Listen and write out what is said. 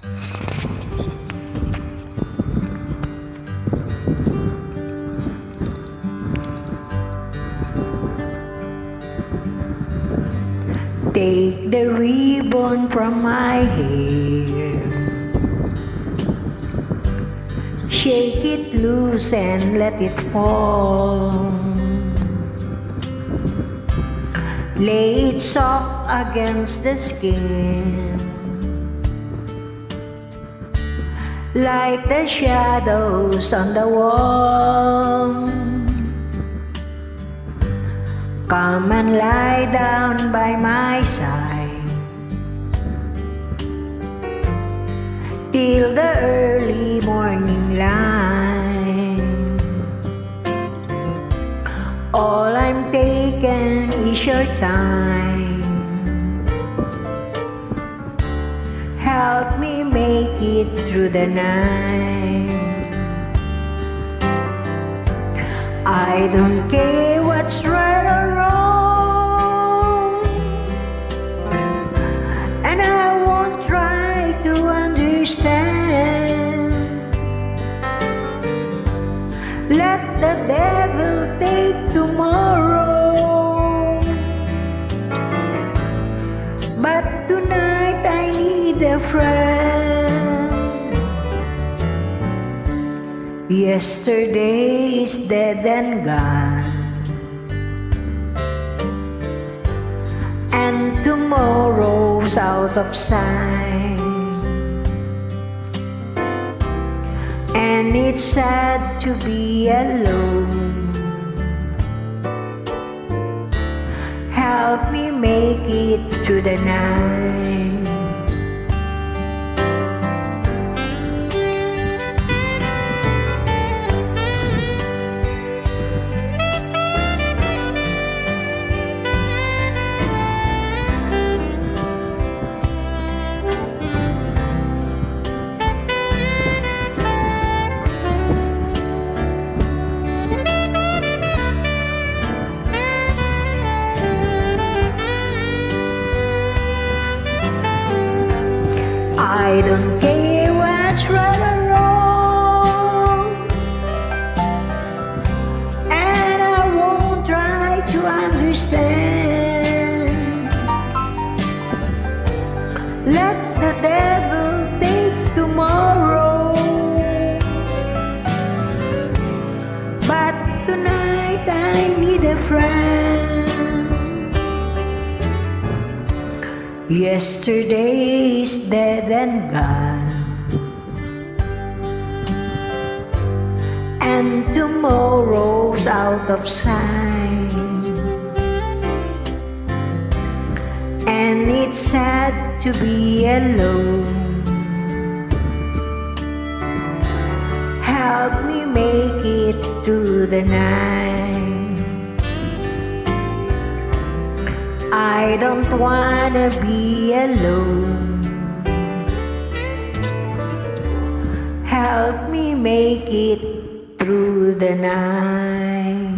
Take the ribbon from my hair, shake it loose and let it fall. Lay it soft against the skin, like the shadows on the wall. Come and lie down by my side till the early morning light. All I'm taking is your time. Help me make it through the night. I don't care what's right or wrong, and I won't try to understand. Let the devil take tomorrow, but tonight I need a friend. Yesterday is dead and gone, and tomorrow's out of sight. And it's sad to be alone. Help me make it through the night. I don't care what's right or wrong, and I won't try to understand. Let the devil take tomorrow, but tonight I need a friend. Yesterday is dead and gone, and tomorrow's out of sight. And it's sad to be alone. Help me make it through the night. I don't wanna be alone. Help me make it through the night.